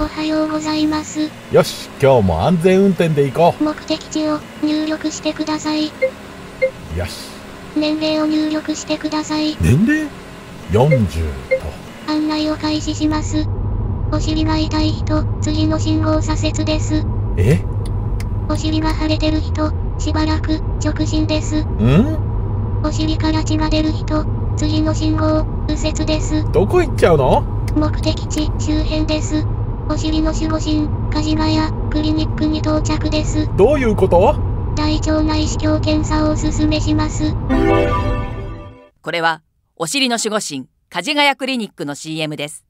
おはようございます。 よし、今日も安全運転で行こ目的地を入力してください。 う。よし。 年齢を入力してください。 年齢40と。 案内を開始します。お尻が痛い人、次の信号左折です。 え？ お尻が腫れてる人、しばらく直進です。お尻から血が出る人、次の信号右折です。 どこ行っちゃうの？ 目的地周辺です。お尻の守護神、梶ヶ谷クリニックに到着です。 どういうこと？ 大腸内視鏡検査をおすすめします。 これはお尻の守護神、梶ヶ谷クリニックの CM です。